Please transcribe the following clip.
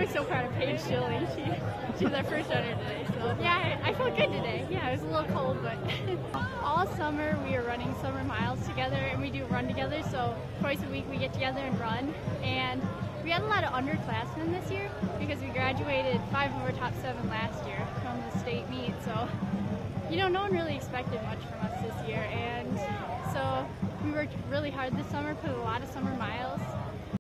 was so proud of Paige Schilling. She was our first runner today. So yeah, I felt good today. Yeah, it was a little cold, but all summer we are running summer miles together, and we do run together. So twice a week we get together and run. And we had a lot of underclassmen this year because we graduated 5 of our top 7 last year from the state meet. So no one really expected much from us this year, and so we worked really hard this summer, put a lot of summer miles.